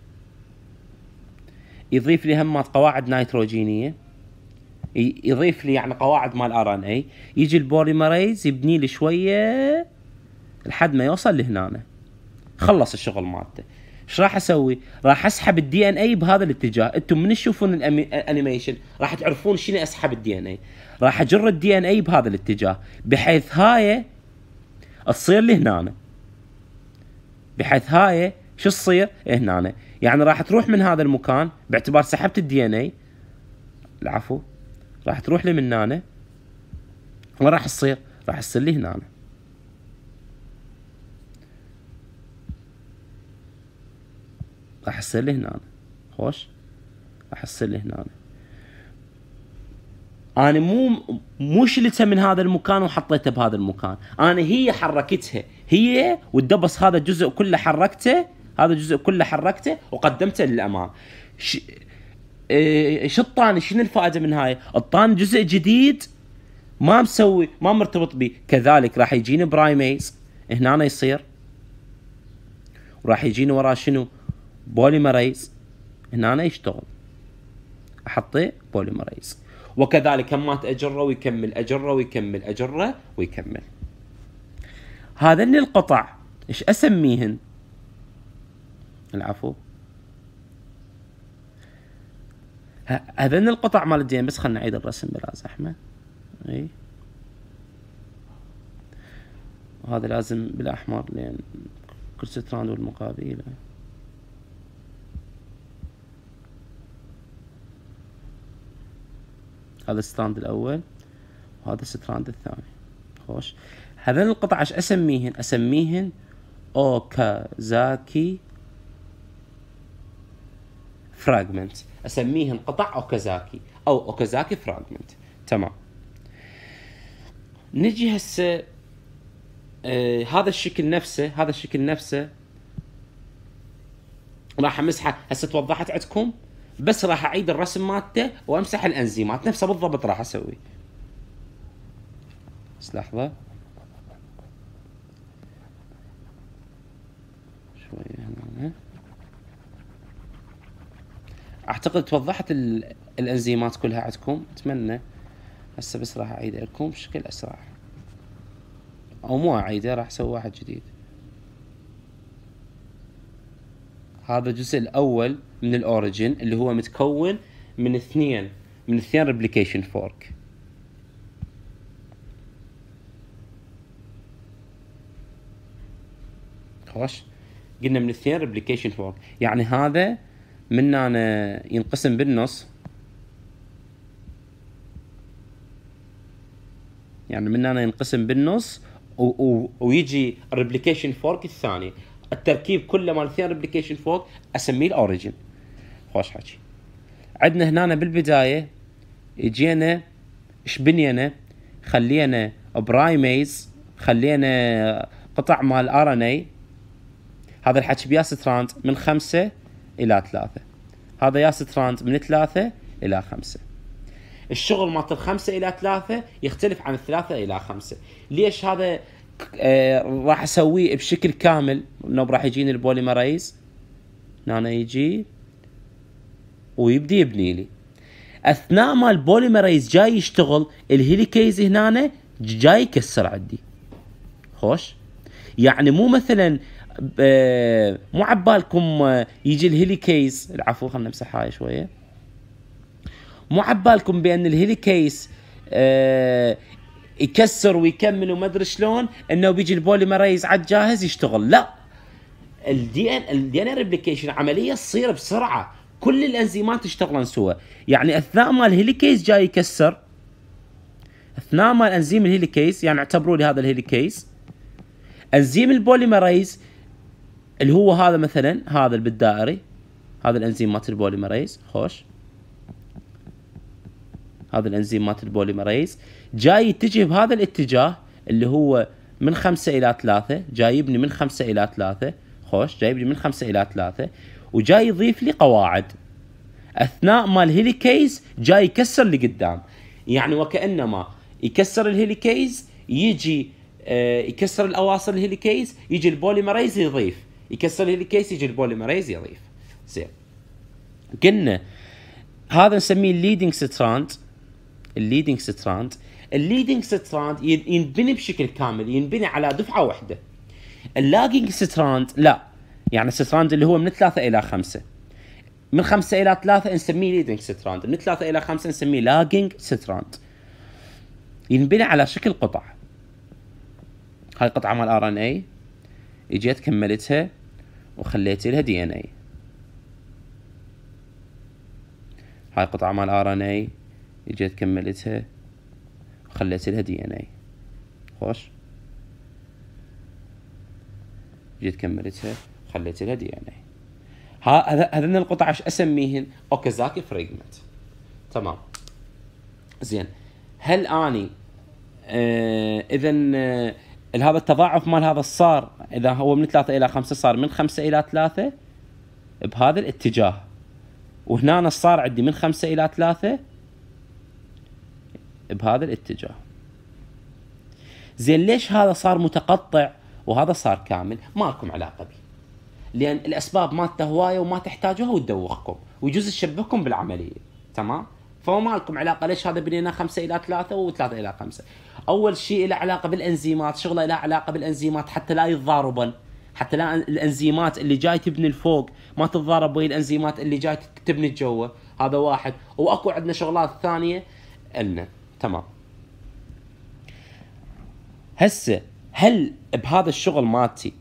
يضيف لي همات قواعد نيتروجينيه، يضيف لي يعني قواعد مال ار ان اي. يجي البوليمريز يبني لي شويه لحد ما يوصل لهنا، خلص الشغل مالته. ايش راح اسوي؟ راح اسحب الدي ان اي بهذا الاتجاه. انتم من تشوفون الانيميشن راح تعرفون شنو اسحب الدي ان اي. راح اجر الدي ان اي بهذا الاتجاه بحيث هاي تصير لي هنا، بحيث هاي شو تصير هنا. يعني راح تروح من هذا المكان باعتبار سحبت الدي ان اي، العفو، راح تروح لي من هنا، وين راح تصير؟ راح تصير لي هنا، راح تصير لي هنا. خوش، راح تصير لي هنا. انا مو شلتها من هذا المكان وحطيتها بهذا المكان، انا هي حركتها هي، والدبس هذا الجزء كله حركته، هذا الجزء كله حركته وقدمته للامام. شو الطاني؟ شنو الفائده من هاي؟ الطاني جزء جديد ما مسوي، ما مرتبط به. كذلك راح يجيني برايميز هنا يصير، وراح يجيني وراه شنو؟ بوليمريز هنا يشتغل، احطه بوليمريز. وكذلك همات اجره ويكمل، اجره ويكمل، اجره ويكمل. هذين القطع ايش اسميهن؟ العفو، هذين القطع مال الدين. بس خلنا نعيد الرسم بلا زحمه. اي، وهذا لازم بالاحمر لان كل ستراند والمقابله. هذا الستراند الاول وهذا الستراند الثاني. خوش، هذين القطع ايش اسميهن؟ اسميهن اوكازاكي فراغمنت، اسميهن قطع اوكازاكي او اوكازاكي فراغمنت. تمام. نجي هسه هذا الشكل نفسه، راح امسحه. هسه توضحت عندكم، بس راح اعيد الرسم مالته وامسح الانزيمات نفسها بالضبط. راح اسوي، بس لحظه شويه هنا. اعتقد توضحت الانزيمات كلها عندكم، اتمنى. هسه بس راح اعيد لكم بشكل اسرع، او مو اعيده، راح اسوي واحد جديد. هذا الجزء الاول من الاوريجن اللي هو متكون من اثنين ريبليكيشن فورك. خوش، قلنا من 2 ريبليكيشن فورك، يعني هذا من هنا ينقسم بالنص، ويجي الريبليكيشن فورك الثاني. التركيب كله مال 2 ريبليكيشن فورك اسميه الاوريجن. خوش حكي. عندنا هنا بالبدايه اجينا ايش بنينا؟ خلينا برايميز، خلينا قطع مال ار ان اي. هذا الحكي بيا ستراند من 5 الى 3، هذا يا ستراند من 3 الى 5. الشغل مالت 5 الى 3 يختلف عن 3 الى 5. ليش هذا؟ راح اسويه بشكل كامل، انه راح يجيني البوليمريز هنا، يجي ويبدي يبني لي. اثناء ما البوليمريز جاي يشتغل، الهيليكيز هنا جاي يكسر عندي. خوش، يعني مو مثلا مو عبالكم يجي الهيليكيز، العفو خلنا نمسح هاي شويه، مو عبالكم بان الهيليكيز يكسر ويكمل وما ادري شلون انه بيجي البوليمريز عاد جاهز يشتغل. لا، الدي ان اي ريبليكيشن عمليه تصير بسرعه، كل الانزيمات يشتغلون سوا. يعني اثناء ما الهيليكيز جاي يكسر، اثناء ما الانزيم الهيليكيز، يعني اعتبروا لي هذا الهيليكيز، انزيم البوليمريز اللي هو هذا مثلا، هذا اللي بالدائري، هذا الانزيم مالت البوليمريز، خوش، هذا الانزيم مالت البوليمريز جاي يتجه بهذا الاتجاه اللي هو من 5 إلى 3، جاي يبني من 5 إلى 3، خوش، جاي يبني من 5 إلى 3، وجاي يضيف لي قواعد اثناء ما الهيليكيز جاي يكسر اللي قدام. يعني وكانما يكسر الهيليكيز، يجي يكسر الاواصر الهيليكيز، يجي البوليمريز يضيف، يكسر الهيليكيز، يجي البوليمريز يضيف. زين، قلنا هذا نسميه الليدنج ستراند. الليدنج ستراند، الليدنج ستراند ينبني بشكل كامل، ينبني على دفعه واحده. اللاجنج ستراند لا، يعني الستراند اللي هو من 3 إلى 5، من 5 إلى 3 نسميه ليدنج ستراند، من 3 إلى 5 نسميه لاجنج ستراند. ينبني على شكل قطع. هاي قطعة مال ار ان اي، اجيت كملتها وخليت لها دي ان اي. هاي قطعة مال ار ان اي، اجيت كملتها وخليت لها دي ان اي. خوش، جيت كملتها وخليت لها دي ان اي. هذين القطع ايش اسميهن؟ اوكازاكي فريجمنت. تمام. زين، هل اني اذا هذا التضاعف مال هذا صار، اذا هو من 3 إلى 5 صار من 5 إلى 3 بهذا الاتجاه، وهنا صار عندي من 5 إلى 3 بهذا الاتجاه. زين، ليش هذا صار متقطع وهذا صار كامل؟ ما لكم علاقه به، لان الاسباب مالته هوايه وما تحتاجوها وتدوخكم ويجوز تشبهكم بالعمليه. تمام، فما لكم علاقه ليش هذا بنينا 5 إلى 3 و3 إلى 5. اول شيء له علاقه بالانزيمات، شغله له علاقه بالانزيمات حتى لا يتضاربن، حتى لا الانزيمات اللي جاي تبني الفوق ما تتضارب ويا الانزيمات اللي جاي تبني الجوا. هذا واحد. واكو عندنا شغلات ثانيه النا. تمام. هسه هل بهذا الشغل مالتي،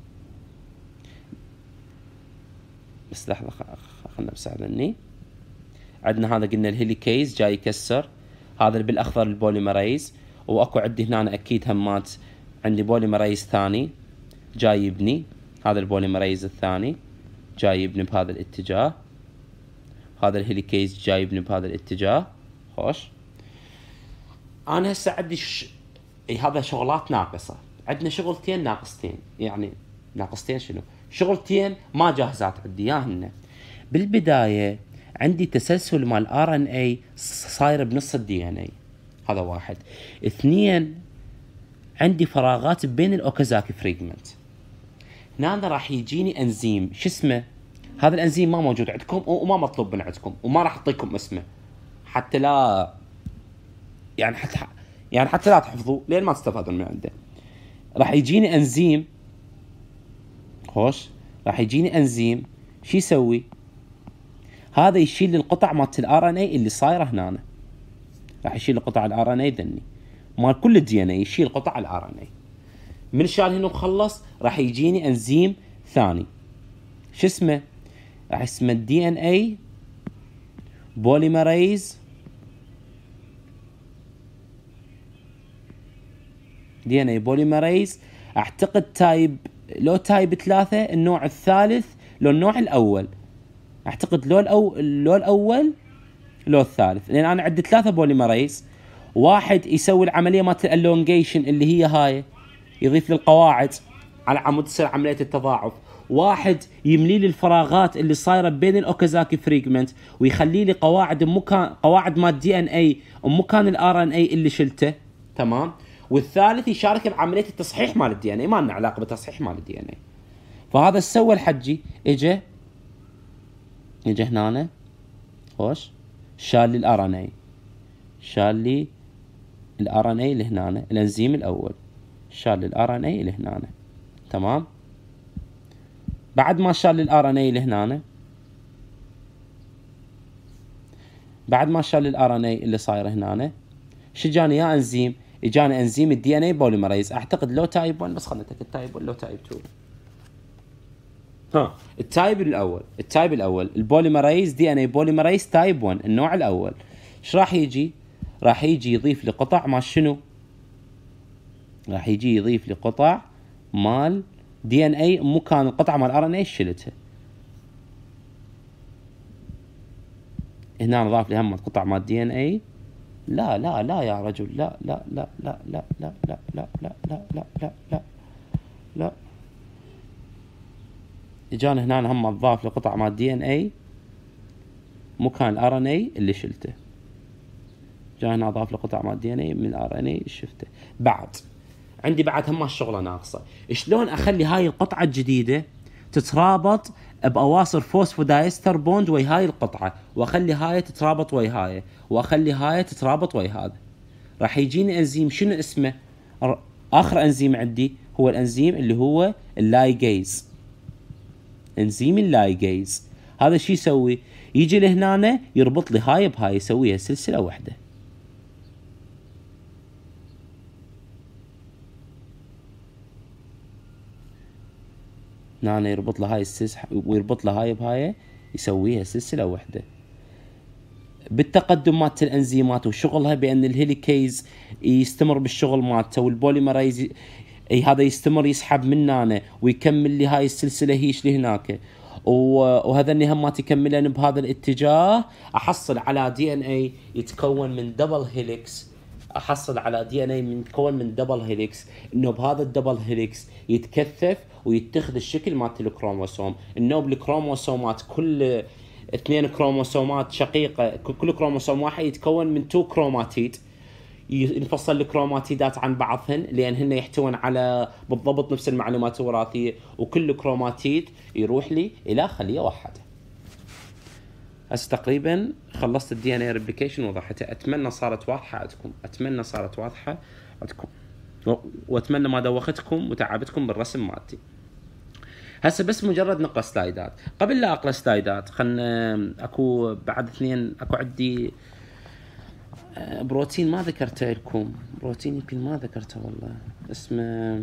بس لحظه خلنا مساعدني، عندنا هذا قلنا الهيليكيز جاي يكسر، هذا اللي بالاخضر البوليمريز، واكو عندي هنا اكيد همات عندي بوليمريز ثاني جاي يبني، هذا البوليمريز الثاني جاي يبني بهذا الاتجاه، هذا الهيليكيز جاي يبني بهذا الاتجاه. خوش، انا هسه عندي هذا شغلات ناقصه، عندنا شغلتين ناقصتين. يعني ناقصتين شنو؟ شغلتين ما جاهزات عندي اياهن. بالبدايه عندي تسلسل مال ار ان اي صاير بنص الدي ان اي، هذا واحد. اثنين، عندي فراغات بين الاوكازاكي فريجمنت. هنا راح يجيني انزيم، شو اسمه؟ هذا الانزيم ما موجود عندكم وما مطلوب من عندكم وما راح اعطيكم اسمه، حتى لا حتى لا تحفظوا لين ما تستفادون من عنده. راح يجيني انزيم، خوش، راح يجيني انزيم شو يسوي؟ هذا يشيل القطع مالت الار ان اي اللي صايره هنا، راح يشيل القطع الار ان اي ذني مال كل الدي ان اي، يشيل قطع الار ان اي. من شال هنا وخلص راح يجيني انزيم ثاني، شو اسمه؟ راح اسمه الدي ان اي بوليمريز، دي ان اي بوليمريز، اعتقد تايب، لو تايب 3 النوع الثالث لو النوع الاول، اعتقد لو الاول لو الثالث، لان انا عندي 3 بوليمريز، واحد يسوي العمليه مالت الالونجيشن اللي هي هاي، يضيف لي القواعد على عمود تصير عمليه التضاعف، واحد يملي لي الفراغات اللي صايره بين الاوكازاكي فريجمنت ويخلي لي قواعد بمكان، قواعد مال دي ان اي بمكان الار ان اي اللي شلته. تمام. والثالث يشارك بعمليه التصحيح مال الدي ان اي، ما لنا علاقه بالتصحيح مال الدي ان اي. فهذا سوى الحجي، اجى هنا، خوش، شال لي الار ان اي، شال لي الار ان اي اللي هنا، الانزيم الاول شال لي الار ان اي اللي هنا. تمام. بعد ما شال الار ان اي اللي هنا، بعد ما شال الار ان اي اللي صاير هنا، شو جاني يا انزيم؟ اجاني انزيم الدي ان اي بوليمرايز، اعتقد لو تايب 1 بس، خلنا نتاكد تايب 1 لو تايب 2. ها التايب الاول البوليمرايز دي ان اي بوليمرايز تايب 1 النوع الاول. ايش راح يجي؟ راح يجي يضيف لي قطع مال شنو؟ راح يجي يضيف لي قطع مال دي ان اي مكان القطعه مال ار ان اي شلتها. هنا ضاف لي هم قطع مال دي ان اي. لا لا لا يا رجل، لا لا لا لا لا لا لا لا لا لا لا لا لا لا. اجانا هنا هم ضاف لي قطع مال دي ان اي مكان الار ان اي اللي شلته. جاء هنا ضاف لي قطع مال دي ان اي من الار ان اي شفته. بعد عندي بعد هم الشغله ناقصه، شلون اخلي هاي القطعه الجديده تترابط باواصر فوسفودايستر بوند ويا هاي القطعه، واخلي هاي تترابط ويا هاي، واخلي هاي تترابط ويا هذا. راح يجيني انزيم شنو اسمه؟ اخر انزيم عندي هو الانزيم اللي هو اللايجيز. انزيم اللايجيز هذا شو يسوي؟ يجي لهنا يربط لي هاي بهاي، يسويها سلسله واحده. هنا يربط له هاي ويربط له هاي بهاي، يسويها سلسله واحده. بالتقدم مالت الانزيمات وشغلها بان الهيليكيز يستمر بالشغل مالته، والبوليمرايز هذا يستمر يسحب من هنا ويكمل لي هاي السلسله هيش لهناك، وهذا همات يكملن بهذا الاتجاه، احصل على دي ان اي يتكون من دبل هيليكس. احصل على دي ان اي يتكون من دبل هيليكس، انه بهذا الدبل هيليكس يتكثف ويتخذ الشكل مالت الكروموسوم، انه بالكروموسومات كل 2 كروموسومات شقيقه، كل كروموسوم واحد يتكون من 2 كروماتيد، ينفصل الكروماتيدات عن بعضهن لان هن يحتوون على بالضبط نفس المعلومات الوراثيه، وكل كروماتيد يروح لي الى خليه واحده. هسه تقريبا خلصت الدي ان اي ريبليكيشن وضحتها، اتمنى صارت واضحه عندكم، اتمنى صارت واضحه عندكم، واتمنى ما دوختكم وتعبتكم بالرسم مالتي. هسه بس مجرد نقرا سلايدات. قبل لا اقرا سلايدات خلنا اكو بعد اثنين، اكو عندي بروتين ما ذكرته لكم، بروتين يمكن ما ذكرته والله، اسمه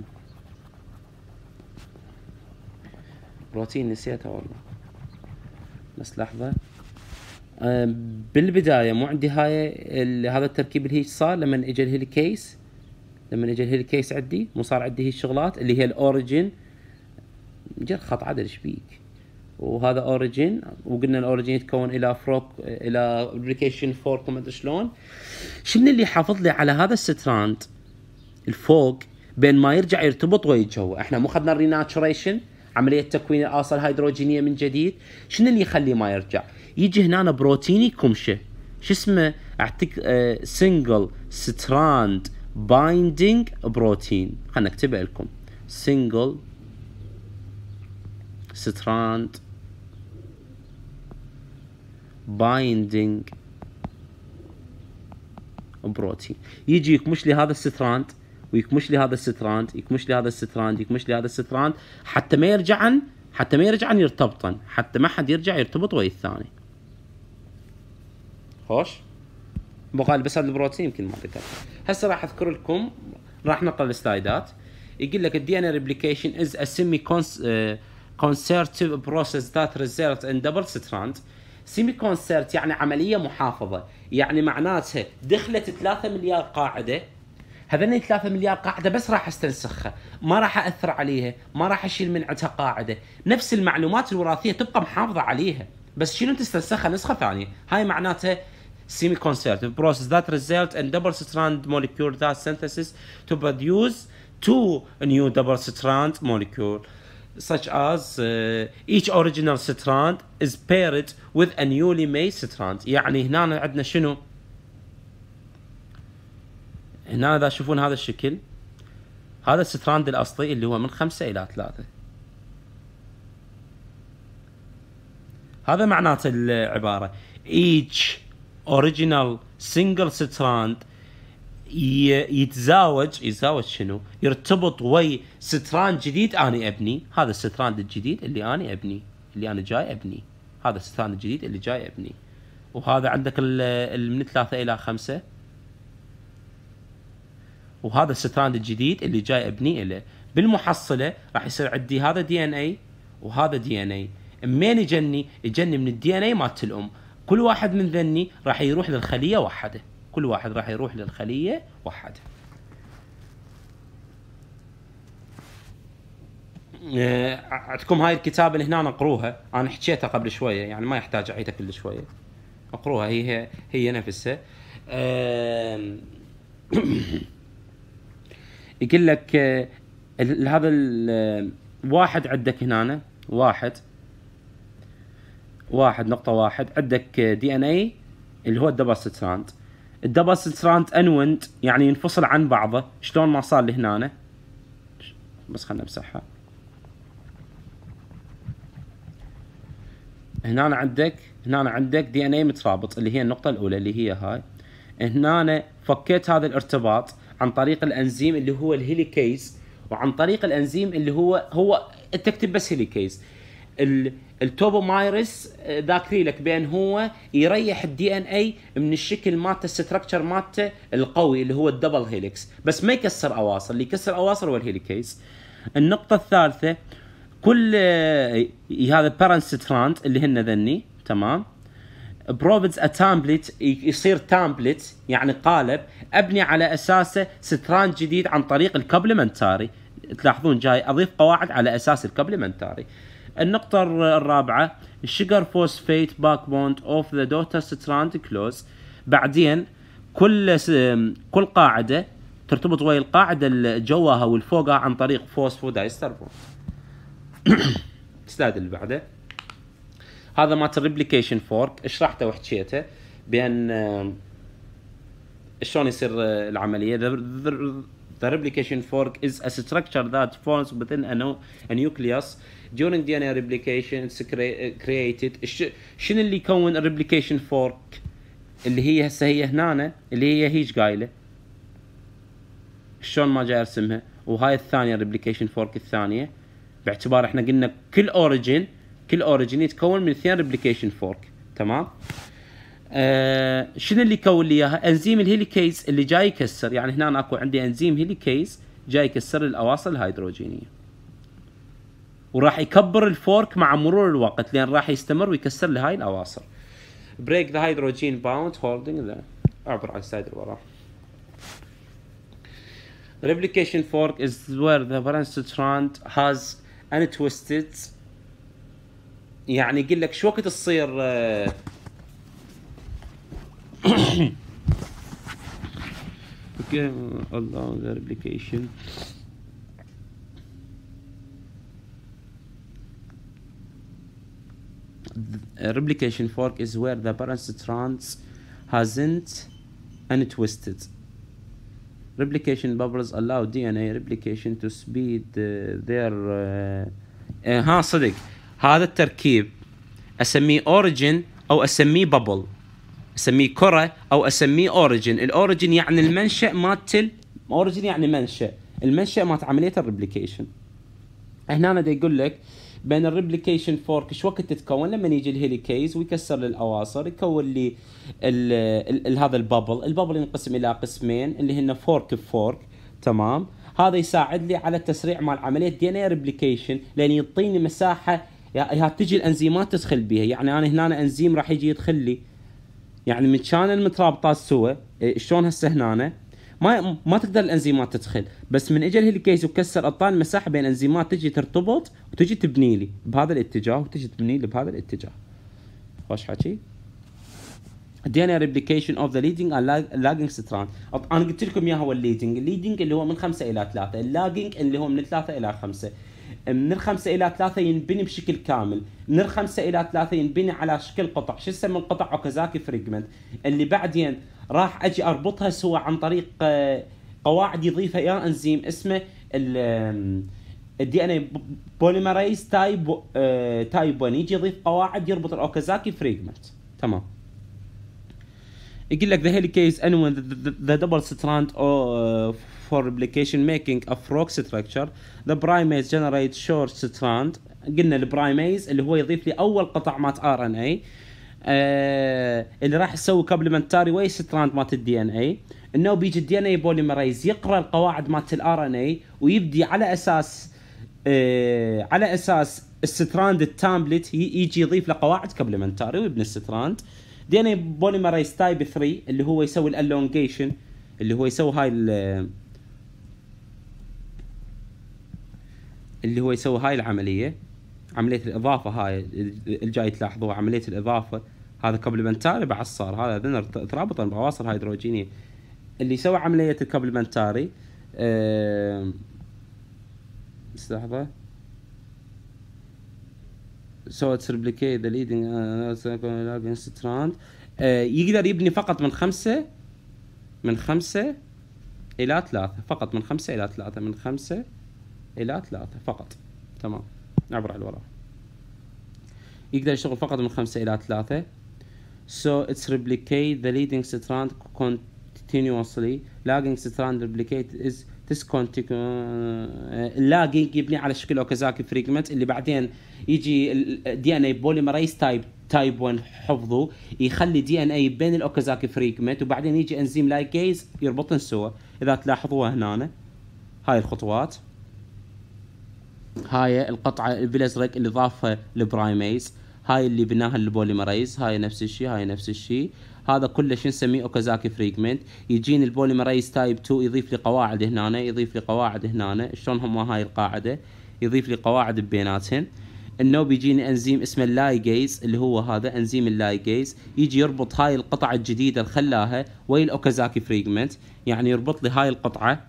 بروتين نسيته والله، بس لحظة. بالبداية مو عندي هاي هذا التركيب اللي هي صار لما اجى الهيليكيس، لما اجى الهيليكيس عندي مو صار عندي هي الشغلات اللي هي الاوريجين، جر خط عدل ايش بيك، وهذا اوريجين، وقلنا الاوريجين يتكون الى فروك الى ريبليكيشن فورك وما ادري شلون. شنو اللي حافظ لي على هذا الستراند الفوق بين ما يرجع يرتبط ويتجوى؟ احنا مو اخذنا الريناتشوريشن، عمليه تكوين الاصل الهيدروجينيه من جديد. شنو اللي يخليه ما يرجع؟ يجي هنا بروتيني كمشه، شو اسمه؟ اعتقد سنجل ستراند بايندينج بروتين، خلنا نكتبها لكم، سنجل ستراند بايندينج بروتين. يجي يكمش لي هذا الستراند ويكمش لي هذا الستراند، يكمش لي هذا الستراند، يكمش لي هذا الستراند، حتى ما يرجعن يرتبطن، حتى ما حد يرجع يرتبط ويا الثاني. خوش بقى بس هذا البروتين يمكن ما ذكرت. هسه راح اذكر لكم، راح نقرا السلايدات. يقول لك الدي ان اي ريبليكيشن از ا سيمي conservative process that results in double strand. سيمي كونسيرت يعني عمليه محافظه، يعني معناتها دخلت 3 مليار قاعده، هذني 3 مليار قاعده بس راح استنسخها، ما راح اثر عليها، ما راح اشيل من عندها قاعده، نفس المعلومات الوراثيه تبقى محافظه عليها، بس شنو تستنسخها نسخه ثانيه. هاي معناتها semi conservative process that result in double strand molecule that synthesis to produce 2 new double strand molecule such as each original strand is paired with a newly made strand. يعني هنا عندنا شنو؟ هنا اذا تشوفون هذا الشكل، هذا الستراند الاصلي اللي هو من 5 الى 3، هذا معناته العباره each original single strand يتزاوج شنو؟ يرتبط وي ستراند جديد اني ابني، هذا الستراند الجديد اللي اني ابني، اللي انا جاي ابني، هذا الستراند الجديد اللي جاي ابني. وهذا عندك من 3 الى 5، وهذا الستراند الجديد اللي جاي ابني له. بالمحصله راح يصير عندي هذا دي ان اي وهذا دي ان اي. منين يجني من الدي ان اي مالت الام. كل واحد من ذني راح يروح للخليه وحده، كل واحد راح يروح للخليه وحده. عندكم هاي الكتابه اللي هنا نقروها، انا حكيتها قبل شويه يعني ما يحتاج اعيدها كل شويه، اقروها هي نفسها. يقول لك هذا واحد عندك هنا، واحد نقطة واحد عندك دي ان اي اللي هو الدبل ستراند. الدبل ستراند انوند يعني ينفصل عن بعضه. شلون ما صار لي هنا، بس خلنا امسحها. هنا عندك دي ان اي مترابط اللي هي النقطة الأولى اللي هي هاي. هنا فكيت هذا الارتباط عن طريق الانزيم اللي هو الهيليكيز، وعن طريق الانزيم اللي هو تكتب بس هيليكيز. التوبومايرس ذاكري لك بان هو يريح الدي ان اي من الشكل مالته، الستركتشر مالته القوي اللي هو الدبل هيليكس، بس ما يكسر اواصر. اللي يكسر اواصر هو الهيليكيز. النقطة الثالثة، كل هذا بارنت ستراند اللي هن ذني تمام بروفيدز تامبلت، يصير تامبلت يعني قالب ابني على اساسه ستراند جديد عن طريق الكومبلمنتاري. تلاحظون جاي اضيف قواعد على اساس الكومبلمنتاري. النقطة الرابعة الشجر فوسفيت باك بوند اوف ذا دوتر ستراند كلوز. بعدين كل قاعدة ترتبط ويا القاعدة اللي جواها والفوقها عن طريق فوسفودايستر بوند. السلايد اللي بعده هذا مالت الريبليكيشن فورك، اشرحته وحكيته بان شلون يصير العمليه. The replication fork is a structure that forms within a nucleus during DNA replication. It's created. شنو اللي يكون الريبليكيشن فورك اللي هي هسه هي هنا اللي هي هيج قايله، شلون ما جاي ارسمها. وهاي الثانيه الريبليكيشن فورك الثانيه، باعتبار احنا قلنا كل اوريجين يتكون من 2 ريبليكيشن فورك تمام. شنو اللي يكون لي اياها؟ انزيم الهيليكيز اللي جاي يكسر. يعني هنا اكو عندي انزيم هيليكيز جاي يكسر الاواصر الهيدروجينيه، وراح يكبر الفورك مع مرور الوقت لان راح يستمر ويكسر لي هاي الاواصر. break the hydrogen bound holding the. اعبر على السلايد اللي وراه. The replication fork is where the valence strand has untwisted. يعني يقول لك شو وقت تصير okay, allow the replication. The replication fork is where the parent strands hasn't untwisted. Replication bubbles allow DNA replication to speed their ها صدق هذا التركيب اسميه اوريجين او اسميه بابل، اسميه كره او اسميه اوريجين. الاوريجين يعني المنشا مالت اوريجين يعني منشا، المنشا مالت عمليه الريبليكيشن. هنا انا دا يقول لك بين الريبليكيشن فورك ايش وقت تتكون؟ لما يجي الهيليكيز ويكسر للاواصر يكون لي هذا البابل ينقسم الى قسمين اللي هن فورك تمام. هذا يساعد لي على التسريع مال عمليه دي ان اي ريبليكيشن لان يعطيني مساحه تجي الانزيمات تدخل بيها. يعني انا هنا انزيم راح يجي يدخل لي يعني من كان المترابطات سوا شلون هسه هنا ما تقدر الانزيمات تدخل، بس من اجى الهيليكيز وكسر اعطاني مساحه بين انزيمات تجي ترتبط وتجي تبني لي بهذا الاتجاه وتجي تبني لي بهذا الاتجاه. خوش حكي. DNA replication of the leading and lagging strand. انا قلت لكم اياه هو الليدنج اللي هو من 5 الى 3، اللاجنج اللي هو من 3 الى 5. من 5 الى 3 ينبني بشكل كامل، من 5 الى 3 ينبني على شكل قطع. شو اسمه القطع؟ اوكازاكي فريجمنت، اللي بعدين راح اجي اربطها سوا عن طريق قواعد يضيفها يا انزيم اسمه الدي ان اي بوليمرايز تايب 1 يجي يضيف قواعد يربط الاوكازاكي فريجمنت تمام. يقول لك the helicase and when the double strand for replication making a frog structure the primase generates short strand. قلنا البرايميز اللي هو يضيف لي اول قطع مات ار ان اي اللي راح يسوي كومبلمنتاري وي ستراند مات الدي ان اي، انه بيجي الدي ان اي بوليمرايز يقرا القواعد مات الار ان اي ويبدي على اساس الستراند التامبلت يجي يضيف له قواعد كومبلمنتاري ويبني الستراند. دي ان اي بوليمرايز تايب 3 اللي هو يسوي الالونجيشن، اللي هو يسوي هاي العمليه، عمليه الاضافه هاي اللي جاي تلاحظوها، عمليه الاضافه هذا كومبلمنتاري بعد صار هذا ترابطا بعناصر هيدروجينيه. اللي يسوي عمليه الكومبلمنتاري لحظه so it's replicate the leading strand يقدر يبني فقط من 5 إلى 3 فقط، من 5 إلى 3 من 5 إلى 3 فقط. تمام، نعبر على الوراء. يقدر يشتغل فقط من 5 إلى 3. so it's replicate the leading strand continuously. lagging strand replicate is اللاجينج يبني على شكل اوكازاكي فريجمنت، اللي بعدين يجي الدي ان اي بوليمرايز تايب 1 حفظه يخلي دي ان اي بين الاوكازاكي فريجمنت، وبعدين يجي انزيم لايكيز يربطن سوا. اذا تلاحظوها هنا هاي الخطوات، هاي القطعه بالازرق اللي ضافها البرايميز، هاي اللي بناها البوليمرايز، هاي نفس الشيء، هاي نفس الشيء، هذا كله شو نسميه اوكازاكي فريجمنت. يجيني البوليمرايز تايب 2 يضيف لي قواعد هنا، يضيف لي قواعد هنا، شلون هم هاي القاعده يضيف لي قواعد بيناتهن. انه بيجيني انزيم اسمه اللايجيز اللي هو هذا انزيم اللايجيز، يجي يربط هاي القطعه الجديده اللي خلاها ويا الاوكازاكي فريجمنت، يعني يربط لي هاي القطعه،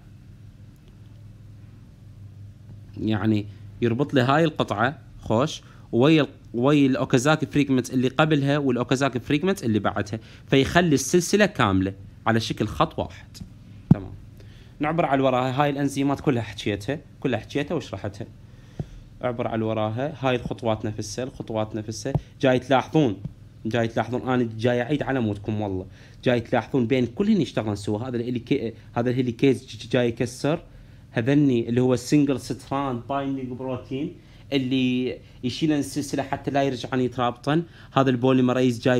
يعني يربط لي هاي القطعه خوش ويا الاوكازاكي فريجمنت اللي قبلها والاوكازاكي فريجمنت اللي بعدها، فيخلي السلسله كامله على شكل خط واحد. تمام، نعبر على وراها. هاي الانزيمات كلها حكيتها وشرحتها. اعبر على وراها. هاي الخطوات نفسها، جاي تلاحظون انا جاي اعيد على مودكم والله، جاي تلاحظون بين كلهن يشتغلون سوا. هذا الهيليكيز جاي يكسر هذني اللي هو السنجل ستراند بايندينج بروتين اللي يشيل السلسله حتى لا يرجعن يترابطن. هذا البوليمرايز جاي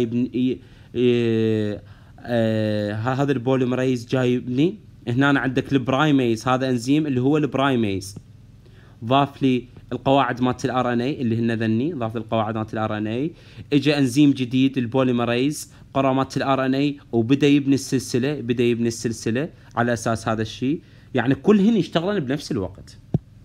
هذا البوليمرايز جاي يبني. هنا عندك البرايميز، هذا انزيم اللي هو البرايميز ضاف لي القواعد مالت الار ان اي اللي هن ذني، ضاف القواعد مالت الار ان اي. اجى انزيم جديد البوليمرايز قرا مالت الار ان اي وبدا يبني السلسله على اساس هذا الشيء، يعني كلهن يشتغلن بنفس الوقت.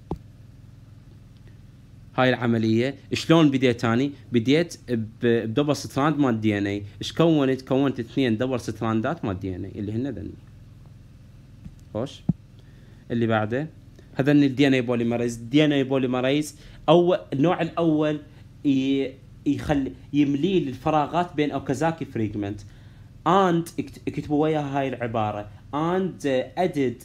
هاي العمليه شلون بديت اني؟ بديت بدبل ستراند مال دي ان اي. ايش كونت 2 دبل ستراندات مال دي ان اي اللي هن ذني. خوش، اللي بعده هذا الدي ان اي بوليمرايز. النوع الاول يخلي يملي الفراغات بين اوكازاكي فريجمنت. اند اكتبوا وياها هاي العباره، اند ادد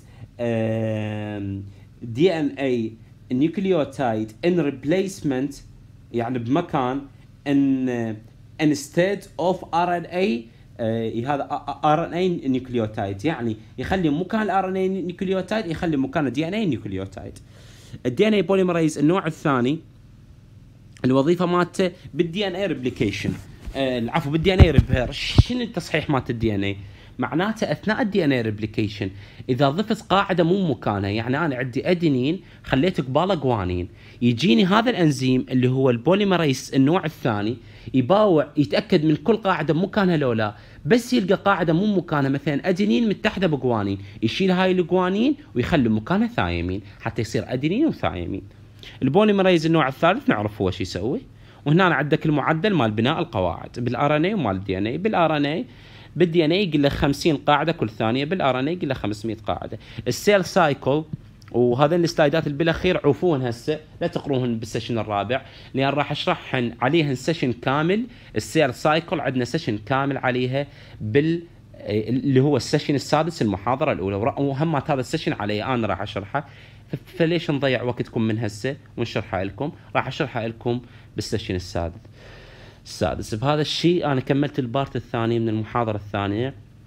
دي ان اي nucleotide in replacement، يعني بمكان instead of RNA. هذا RNA nucleotide، يعني يخلي مكان RNA nucleotide يخلي مكان DNA nucleotide. الدي ان اي بوليمرايز النوع الثاني الوظيفه مالته بالدي ان اي ريبليكيشن، العفو بالدي ان اي ريبير. شنو التصحيح مالت الدي ان اي؟ معناته اثناء الدي ان اي ريبليكيشن اذا ضفت قاعده مو مكانها، يعني انا عندي ادينين خليت قباله جوانين، يجيني هذا الانزيم اللي هو البوليمرايز النوع الثاني يباوع يتاكد من كل قاعده مكانها لو لا، بس يلقى قاعده مو مكانها مثلا ادينين متحده بجوانين، يشيل هاي الجوانين ويخلي مكانها ثايمين حتى يصير ادينين وثايمين. البوليمرايز النوع الثالث نعرف هو شو يسوي. وهنا عندك المعدل مال بناء القواعد بالار ان اي ومال الدي ان اي. بالار ان اي بالدي ان اي يقول له 50 قاعده كل ثانيه، بالار ان اي يقول له 500 قاعده. السيل سايكل، وهذين السلايدات اللي بالاخير عوفوهن هسه لا تقروهن بالسيشن الرابع لان راح اشرحهن عليهن سيشن كامل. السيل سايكل عندنا سيشن كامل عليها اللي هو السيشن السادس المحاضره الاولى، وهمات هذا السيشن علي انا راح اشرحه، فليش نضيع وقتكم من هسه ونشرحها لكم؟ راح اشرحها لكم بالسيشن السادس. بهذا الشيء انا كملت البارت الثاني من المحاضره الثانيه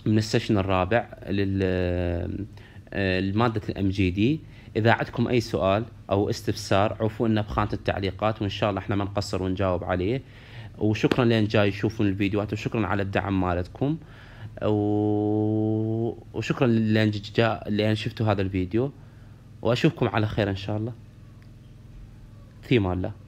من السيشن الرابع لمادة الام جي دي. اذا عندكم اي سؤال او استفسار عرفوا لنا بخانة التعليقات، وان شاء الله احنا ما نقصر ونجاوب عليه. وشكرا لين جاي يشوفون الفيديوهات، وشكرا على الدعم مالتكم، وشكرا لين شفتوا هذا الفيديو، واشوفكم على خير ان شاء الله. في امان الله.